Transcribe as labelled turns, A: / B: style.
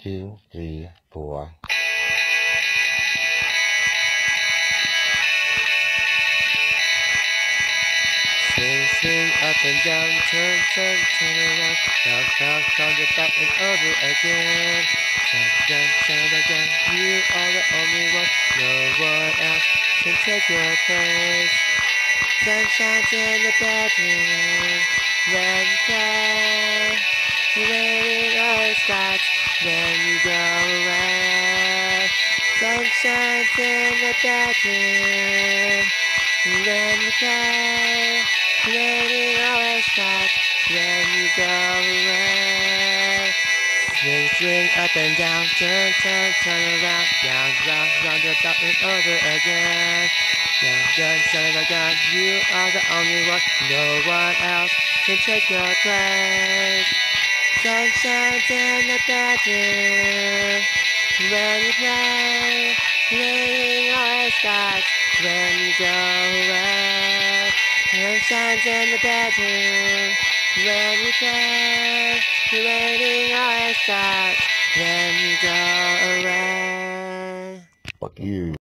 A: 2, 3, 4. Swing, swing, up and down, turn, turn, turn around, bounce, bounce, round the back and over again. Turn again, turn again, you are the only one, no one else can take your place. Sun shines in the bedroom when you play. The rain always starts when you go away. Sun shines in the bedroom when you play. The rain always starts when you go away. Swing, swing, up and down, turn, turn, turn around, round, round, round about and over again. Young gun, son of a gun, you are the only one, no one else can take your place. Sun shines in the bedroom when you play. Rain always starts when you go away. Sun shines in the bedroom when you play. The rain always starts when you go away. Fuck you.